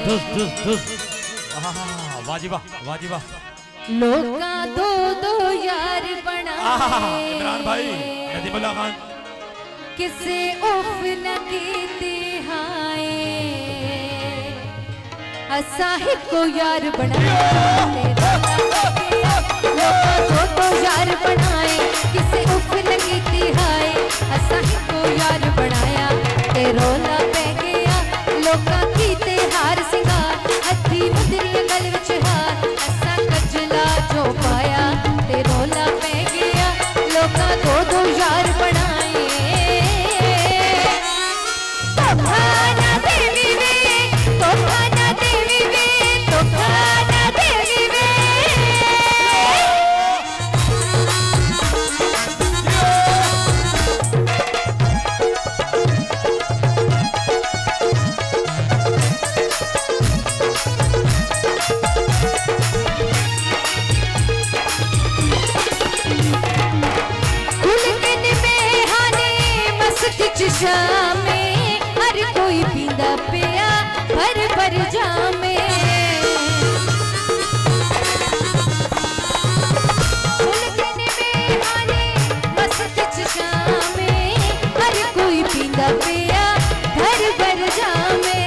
वाजिबा वाजिबा लोका दो दो यार बनाए इमरान भाई नदीमुल्लाह खान किसे उफ न कीती हाय असाहिब को यार बनाए लोका दो दो यार बनाए किसे उफ न कीती हाय असाहिब को यार बनाया ते रोला पै गया लोका कीते हार सिंगार हथी मुदरी गल विच हार असा कजला जो पाया ते रोला पै गया लोका दो दो यार बनाए तो खाना देवी वे तो खाना देवी वे तो खाना देवी वे जामे हर कोई पींदा पिया भर जामे मस्त शामे हर कोई पींदा पिया भर जामे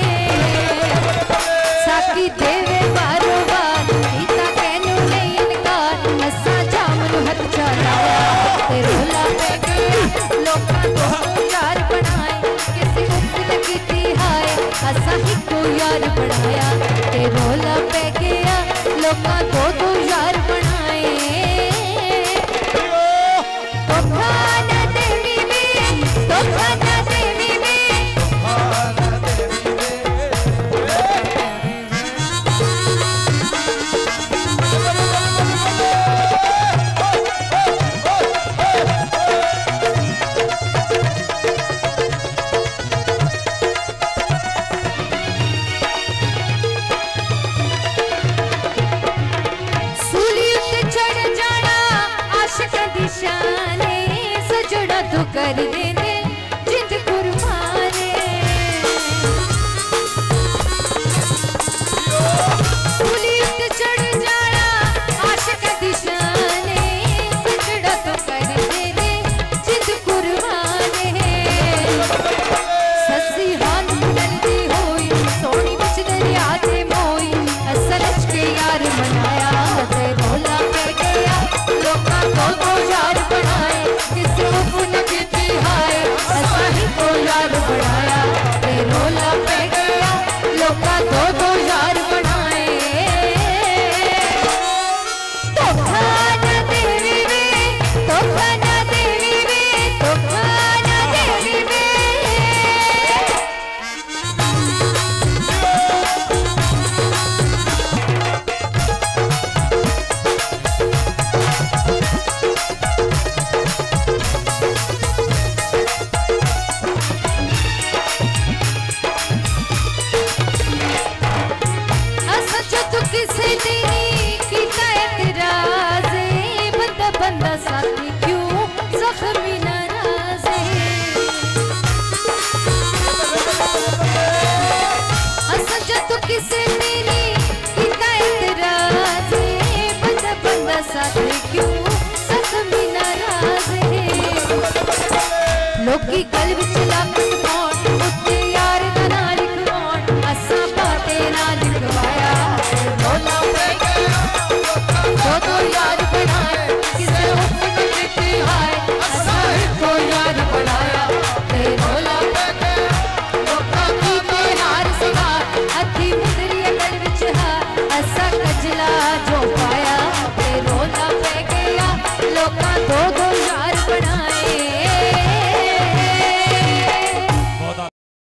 साकी देवे बारो बार पीता कहनू नहीं इनकार असा जामनू हथ चलाया ते रोला पै गया लोकां को यार बनाए किसी उफ न कीती हाय असा ही को यार बनाया ते रोला पै गया लोकां को तो यार बनाए तो खाना देवी वे तो खाना देवी वे शाने सजड़ा तो कर देने जिंद कुर्बाने पुलिस चढ़ जाना आशिक दिशाने सजड़ा तो कर देने जिंद कुर्बाने ससी हाथ जल्दी होई सोनी बिच दरिया ते मोई असलच के यार मनाया ते रोला पै गया लोका को यार बनाए किसी उफ न कीती हाय असा ही को यार बनाया ते रोला पै गया लोका दो यार बनाए तो खाना देवी वे तो खाना देवी वे तो खाना देवी वे किसे तेरी कीता एतराज़े बंदा बंदा साथी क्यों जख्मी नाराज़े हसन जो किसे तेरी कीता एतराज़े बंदा बंदा साथी क्यों जख्मी नाराज़े लोकी गल विच लग